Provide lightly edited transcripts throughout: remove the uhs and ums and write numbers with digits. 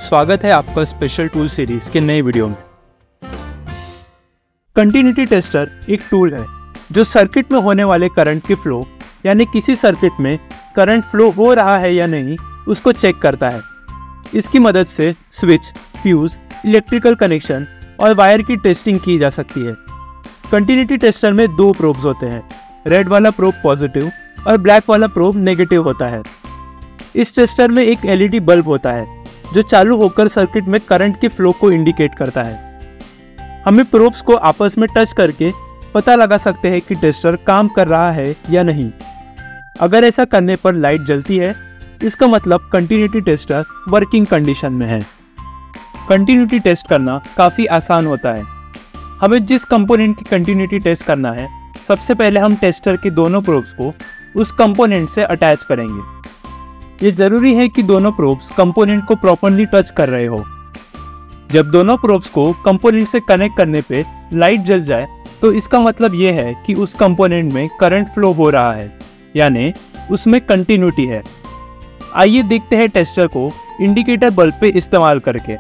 स्वागत है आपका स्पेशल टूल सीरीज के नए वीडियो में। कंटिन्यूटी टेस्टर एक टूल है जो सर्किट में होने वाले करंट की फ्लो यानी किसी सर्किट में करंट फ्लो हो रहा है या नहीं उसको चेक करता है। इसकी मदद से स्विच, फ्यूज, इलेक्ट्रिकल कनेक्शन और वायर की टेस्टिंग की जा सकती है। कंटिन्यूटी टेस्टर में दो प्रोब्स होते हैं, रेड वाला प्रोब पॉजिटिव और ब्लैक वाला प्रोब नेगेटिव होता है। इस टेस्टर में एक एलईडी बल्ब होता है जो चालू होकर सर्किट में करंट की फ्लो को इंडिकेट करता है। हमें प्रोब्स को आपस में टच करके पता लगा सकते हैं कि टेस्टर काम कर रहा है या नहीं। अगर ऐसा करने पर लाइट जलती है, इसका मतलब कंटिन्यूटी टेस्टर वर्किंग कंडीशन में है। कंटिन्यूटी टेस्ट करना काफ़ी आसान होता है। हमें जिस कंपोनेंट की कंटिन्यूटी टेस्ट करना है, सबसे पहले हम टेस्टर के दोनों प्रोब्स को उस कंपोनेंट से अटैच करेंगे। ये जरूरी है कि दोनों प्रोब्स कंपोनेंट को प्रॉपर्ली टच कर रहे हो। जब दोनों प्रोब्स को कंपोनेंट से कनेक्ट करने पे लाइट जल जाए तो इसका मतलब ये है कि उस कंपोनेंट में करंट फ्लो हो रहा है, यानी उसमें कंटिन्यूटी है। आइए देखते हैं टेस्टर को इंडिकेटर बल्ब पे इस्तेमाल करके।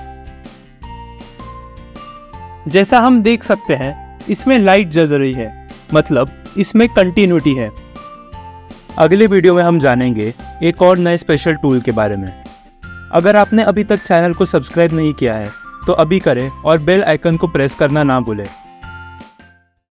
जैसा हम देख सकते हैं इसमें लाइट जल रही है, मतलब इसमें कंटिन्यूटी है। अगले वीडियो में हम जानेंगे एक और नए स्पेशल टूल के बारे में। अगर आपने अभी तक चैनल को सब्सक्राइब नहीं किया है तो अभी करें और बेल आइकन को प्रेस करना ना भूलें।